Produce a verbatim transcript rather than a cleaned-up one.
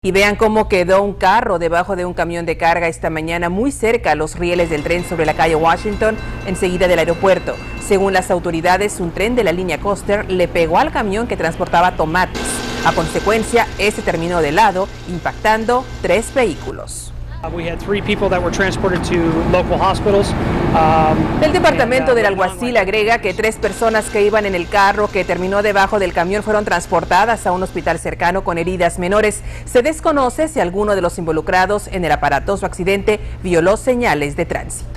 Y vean cómo quedó un carro debajo de un camión de carga esta mañana muy cerca a los rieles del tren sobre la calle Washington, enseguida del aeropuerto. Según las autoridades, un tren de la línea Coaster le pegó al camión que transportaba tomates. A consecuencia, este terminó de lado, impactando tres vehículos. El departamento del alguacil agrega que tres personas que iban en el carro que terminó debajo del camión fueron transportadas a un hospital cercano con heridas menores. Se desconoce si alguno de los involucrados en el aparatoso accidente violó señales de tránsito.